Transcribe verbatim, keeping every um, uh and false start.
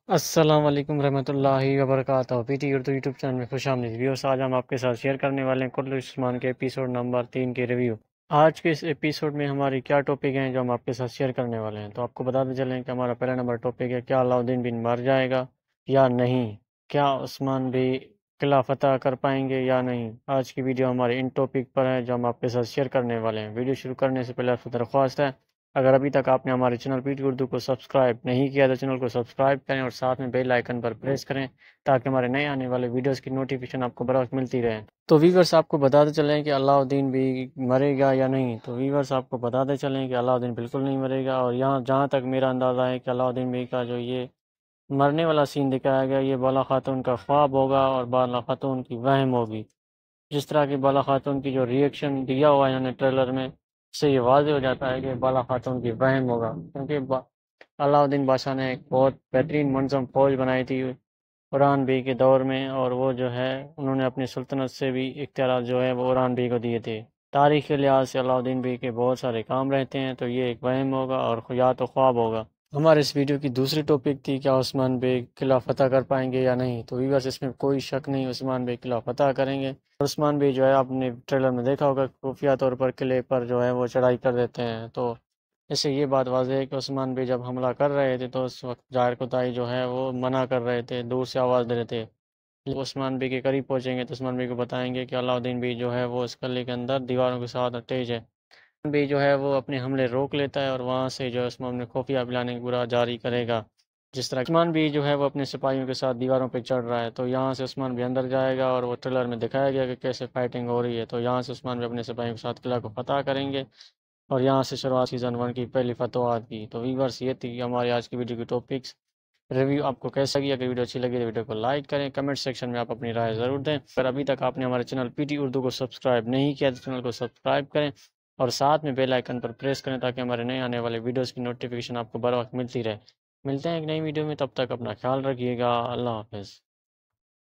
السلام علیکم ورحمۃ اللہ وبرکاتہ۔ P T Urdu YouTube channel میں خوش آمدید ویورز، آج ہم آپ کے ساتھ شیئر کرنے والے ہیں کل عثمان کے ایپیسوڈ نمبر تین کے ریویو۔ آج کے اس ایپیسوڈ میں ہماری کیا ٹاپک ہیں جو ہم آپ کے ساتھ شیئر کرنے والے ہیں، تو آپ کو بتاتے چلیں کہ ہمارا پہلا نمبر ٹاپک ہے کیا علاؤدین بن مر جائے گا یا نہیں، کیا عثمان بھی قلعہ فتح کر پائیں گے یا نہیں۔ آج کی ویڈیو ہمارے ان ٹاپک پر ہے جو ہم آپ کے ساتھ شیئر کرنے والے ہیں۔ ویڈیو شروع کرنے سے پہلے آپ سے درخواست ہے، اگر ابھی تک آپ نے ہمارے چینل پی ٹی اردو کو سبسکرائب نہیں کیا تو چینل کو سبسکرائب کریں اور ساتھ میں بیل آئیکن پر پریس کریں تاکہ ہمارے نئے آنے والے ویڈیوز کی نوٹیفیکیشن آپ کو بر وقت ملتی رہے۔ تو ویورز آپ کو بتاتے چلیں کہ علاؤدین بھی مرے گا یا نہیں۔ تو ویورز آپ کو بتاتے چلیں کہ علاؤدین بالکل نہیں مرے گا، اور یہاں جہاں تک میرا اندازہ ہے کہ علاؤدین بھی کا جو یہ مرنے والا سین دکھایا گیا یہ بالا خاتون کا خواب ہوگا اور بالا خاتون کی وہم ہوگی۔ جس طرح کی بالا خاتون کی جو ریئیکشن دیا ہوا ہے انہوں نے ٹریلر میں، سے یہ واضح ہو جاتا ہے کہ بالا خاتون کی وہم ہوگا، کیونکہ با علاؤدین بادشاہ نے ایک بہت بہترین منظم فوج بنائی تھی اوران بی کے دور میں، اور وہ جو ہے انہوں نے اپنی سلطنت سے بھی اختیارات جو ہے وہ اوران بی کو دیے تھے۔ تاریخ کے لحاظ سے علاؤدین بی کے بہت سارے کام رہتے ہیں، تو یہ ایک وہم ہوگا اور یا تو خواب ہوگا۔ ہمارے اس ویڈیو کی دوسری ٹاپک تھی کہ عثمان بے قلعہ فتح کر پائیں گے یا نہیں۔ تو ویورز اس میں کوئی شک نہیں، عثمان بے قلعہ فتح کریں گے۔ عثمان بے جو ہے آپ نے ٹریلر میں دیکھا ہوگا خفیہ طور پر قلعے پر جو ہے وہ چڑھائی کر دیتے ہیں، تو اس سے یہ بات واضح ہے کہ عثمان بے جب حملہ کر رہے تھے تو اس وقت ظاہر کوتاہی جو ہے وہ منع کر رہے تھے، دور سے آواز دے رہے تھے۔ جب عثمان بے کے قریب پہنچیں گے تو عثمان بے کو بتائیں گے کہ علاؤدین بھی جو ہے وہ اس قلعے کے اندر دیواروں کے ساتھ اٹیچ ہے۔ بھی جو ہے وہ اپنے حملے روک لیتا ہے اور وہاں سے جو ہے عثمان نے خفیہ پلاننگ پورا جاری کرے گا۔ جس طرح عثمان بھی جو ہے وہ اپنے سپاہیوں کے ساتھ دیواروں پہ چڑھ رہا ہے، تو یہاں سے عثمان بھی اندر جائے گا اور وہ ٹریلر میں دکھایا گیا کہ کیسے فائٹنگ ہو رہی ہے، تو یہاں سے عثمان بھی اپنے سپاہیوں کے ساتھ قلعہ کو فتح کریں گے اور یہاں سے شروعات سیزن ون کی پہلی فتوحات کی۔ تو ویورز یہ تھی ہماری آج کی ویڈیو کی ٹاپکس ریویو۔ آپ کو کیسا لگی؟ اگر ویڈیو اچھی لگی تو ویڈیو کو لائک کریں، کمنٹ سیکشن میں آپ اپنی رائے ضرور دیں۔ اگر ابھی تک آپ نے ہمارے چینل پی ٹی اردو کو سبسکرائب نہیں کیا تو چینل کو سبسکرائب کریں اور ساتھ میں بیل آئیکن پر پریس کریں تاکہ ہمارے نئے آنے والے ویڈیوز کی نوٹیفیکیشن آپ کو بر وقت ملتی رہے۔ ملتے ہیں ایک نئی ویڈیو میں، تب تک اپنا خیال رکھیے گا۔ اللہ حافظ۔